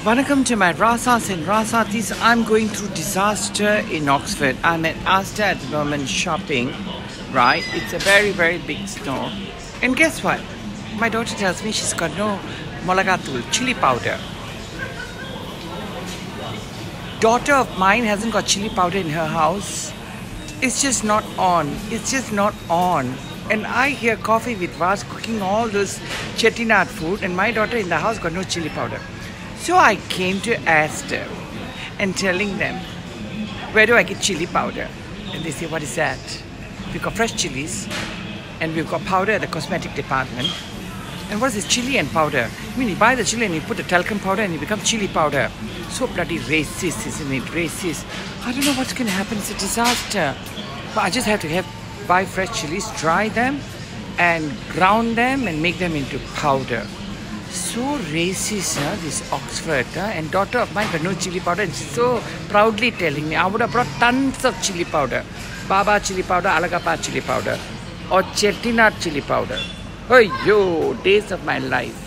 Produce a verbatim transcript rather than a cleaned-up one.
Welcome to my Rasas and Rasatis. I'm going through disaster in Oxford. I'm at Asda at the moment shopping, right? It's a very, very big store. And guess what? My daughter tells me she's got no molagatul, chili powder. Daughter of mine hasn't got chili powder in her house. It's just not on. It's just not on. And I hear Coffee with Vas cooking all this Chettinad food, and my daughter in the house got no chili powder. So I came to Asda and telling them, where do I get chili powder? And they say, what is that? We've got fresh chilies and we've got powder at the cosmetic department. And what is this chili and powder? I mean, you buy the chili and you put the talcum powder and it becomes chili powder. So bloody racist, isn't it? Racist. I don't know what's going to happen. It's a disaster. But I just have to have buy fresh chilies, dry them and ground them and make them into powder. So racist, huh, this Oxford, huh? And daughter of mine got no chili powder and she's so proudly telling me, I would have brought tons of chili powder. Baba chili powder, Alagappa chili powder or Chettinad chili powder. Oh, yo, days of my life.